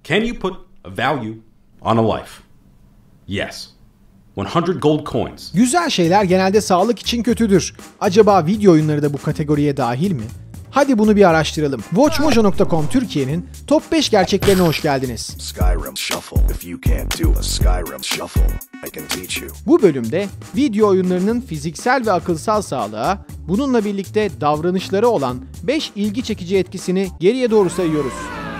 Can you put a value on a life? Yes. 100 gold coins. Güzel şeyler genelde sağlık için kötüdür. Acaba video oyunları da bu kategoriye dahil mi? Hadi bunu bir araştıralım. WatchMojo.com Türkiye'nin Top 5 gerçeklerine hoş geldiniz. Skyrim Shuffle. If you can't do a Skyrim Shuffle, I can teach you. Bu bölümde video oyunlarının fiziksel ve akılsal sağlığa, bununla birlikte davranışları olan 5 ilgi çekici etkisini geriye doğru sayıyoruz.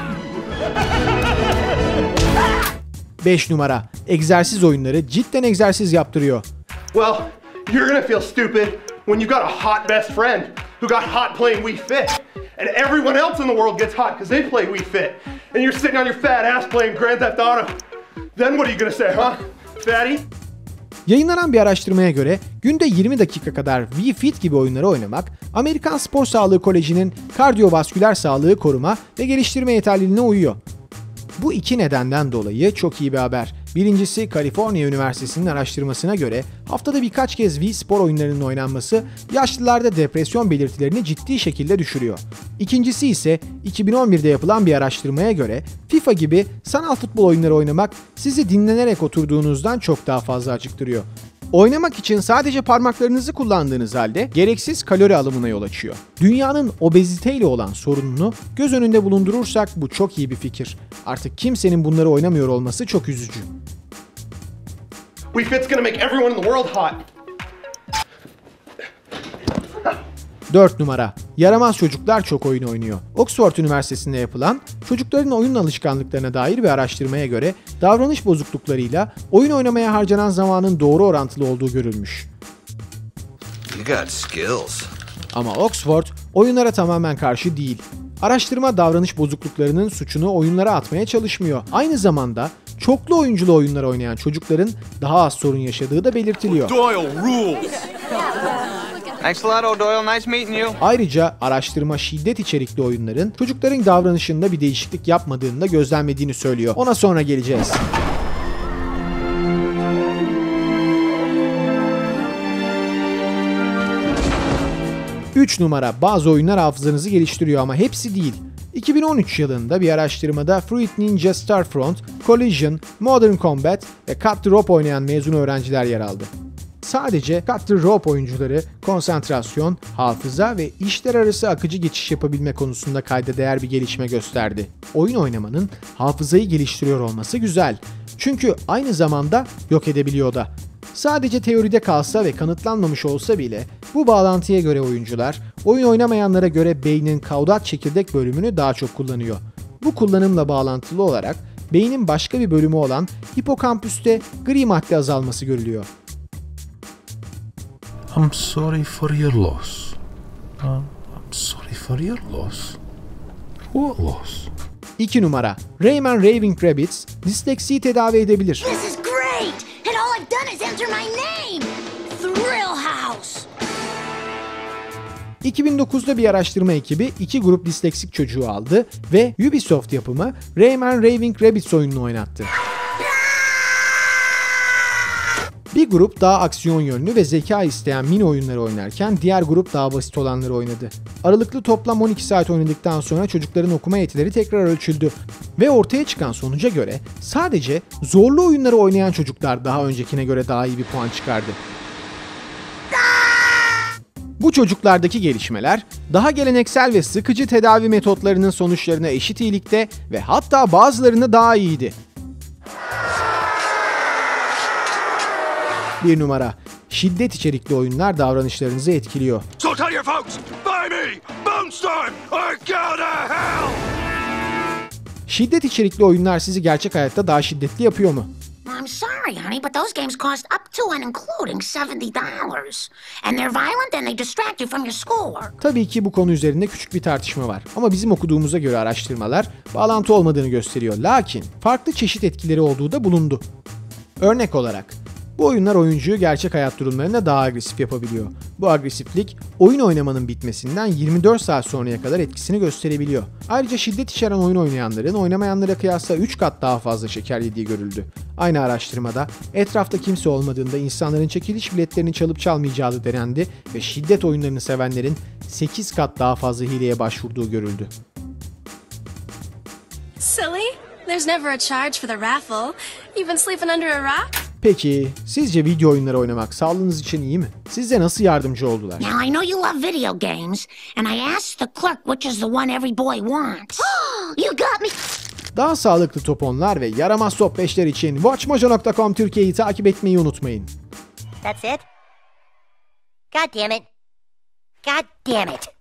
5 numara. Egzersiz oyunları cidden egzersiz yaptırıyor. Well, you're gonna feel stupid when you got a hot best friend who got hot playing Wii Fit. And everyone else in the world gets hot because they play Wii Fit. And you're sitting on your fat ass playing Grand Theft Auto. Then what are you gonna say, huh? Fatty? Yayınlanan bir araştırmaya göre günde 20 dakika kadar Wii Fit gibi oyunları oynamak, Amerikan Spor Sağlığı Koleji'nin kardiyovasküler sağlığı koruma ve geliştirme yeterliliğine uyuyor. Bu iki nedenden dolayı çok iyi bir haber. Birincisi, Kaliforniya Üniversitesi'nin araştırmasına göre haftada birkaç kez Wii spor oyunlarının oynanması yaşlılarda depresyon belirtilerini ciddi şekilde düşürüyor. İkincisi ise 2011'de yapılan bir araştırmaya göre FIFA gibi sanal futbol oyunları oynamak sizi dinlenerek oturduğunuzdan çok daha fazla acıktırıyor. Oynamak için sadece parmaklarınızı kullandığınız halde gereksiz kalori alımına yol açıyor. Dünyanın obeziteyle olan sorununu göz önünde bulundurursak bu çok iyi bir fikir. Artık kimsenin bunları oynamıyor olması çok üzücü. Wii Fit's gonna make everyone in the world hot. 4 numara. Yaramaz çocuklar çok oyun oynuyor. Oxford Üniversitesi'nde yapılan çocukların oyun alışkanlıklarına dair bir araştırmaya göre davranış bozukluklarıyla oyun oynamaya harcanan zamanın doğru orantılı olduğu görülmüş. You got skills. Ama Oxford oyunlara tamamen karşı değil. Araştırma davranış bozukluklarının suçunu oyunlara atmaya çalışmıyor. Aynı zamanda çoklu oyunculu oyunlar oynayan çocukların daha az sorun yaşadığı da belirtiliyor. Doyle rules. Thanks a lot, O'Doyle. Nice meeting you. Ayrıca araştırma şiddet içerikli oyunların çocukların davranışında bir değişiklik yapmadığını da gözlemlediğini söylüyor. Ona sonra geleceğiz. Üç numara. Bazı oyunlar hafızanızı geliştiriyor ama hepsi değil. 2013 yılında bir araştırmada Fruit Ninja Starfront, Collision, Modern Combat ve Cut the Rope oynayan mezun öğrenciler yer aldı. Sadece Cut the Rope oyuncuları konsantrasyon, hafıza ve işler arası akıcı geçiş yapabilme konusunda kayda değer bir gelişme gösterdi. Oyun oynamanın hafızayı geliştiriyor olması güzel. Çünkü aynı zamanda yok edebiliyor da. Sadece teoride kalsa ve kanıtlanmamış olsa bile bu bağlantıya göre oyuncular, oyun oynamayanlara göre beynin kaudat çekirdek bölümünü daha çok kullanıyor. Bu kullanımla bağlantılı olarak beynin başka bir bölümü olan hipokampüste gri madde azalması görülüyor. I'm sorry for your loss. I'm sorry for your loss. What loss? 2 numara. Rayman Raving Rabbids disleksiyi tedavi edebilir. This is great! And all I've done is enter my name! Thrill House! 2009'da bir araştırma ekibi 2 grup disleksik çocuğu aldı ve Ubisoft yapımı Rayman Raving Rabbids oyununu oynattı. Bir grup daha aksiyon yönlü ve zeka isteyen mini oyunları oynarken diğer grup daha basit olanları oynadı. Aralıklı toplam 12 saat oynadıktan sonra çocukların okuma yetileri tekrar ölçüldü ve ortaya çıkan sonuca göre sadece zorlu oyunları oynayan çocuklar daha öncekine göre daha iyi bir puan çıkardı. Bu çocuklardaki gelişmeler daha geleneksel ve sıkıcı tedavi metotlarının sonuçlarına eşit iyilikte ve hatta bazılarında daha iyiydi. 1 numara. Şiddet içerikli oyunlar davranışlarınızı etkiliyor. So tell your folks, buy me, bounce time, or go to hell! Şiddet içerikli oyunlar sizi gerçek hayatta daha şiddetli yapıyor mu? I'm sorry, honey, but those games cost up to and including $70. And they're violent and they distract you from your schoolwork. Tabii ki bu konu üzerinde küçük bir tartışma var. Ama bizim okuduğumuza göre araştırmalar bağlantı olmadığını gösteriyor. Lakin farklı çeşit etkileri olduğu da bulundu. Örnek olarak bu oyunlar oyuncuyu gerçek hayat durumlarında daha agresif yapabiliyor. Bu agresiflik oyun oynamanın bitmesinden 24 saat sonraya kadar etkisini gösterebiliyor. Ayrıca şiddet içeren oyun oynayanların oynamayanlara kıyasla 3 kat daha fazla şeker yediği görüldü. Aynı araştırmada etrafta kimse olmadığında insanların çekiliş biletlerini çalıp çalmayacağı denendi ve şiddet oyunlarını sevenlerin 8 kat daha fazla hileye başvurduğu görüldü. Silly? There's never a charge for the raffle. You've been sleeping under a rock? Peki, sizce video oyunları oynamak sağlığınız için iyi mi? Size nasıl yardımcı oldular? Now, I know you love video games, and I asked the clerk which is the one every boy wants. You got me! Daha sağlıklı top 10'lar ve yaramaz top 5'ler için WatchMojo.com Türkiye'yi takip etmeyi unutmayın. That's it? God damn it. God damn it.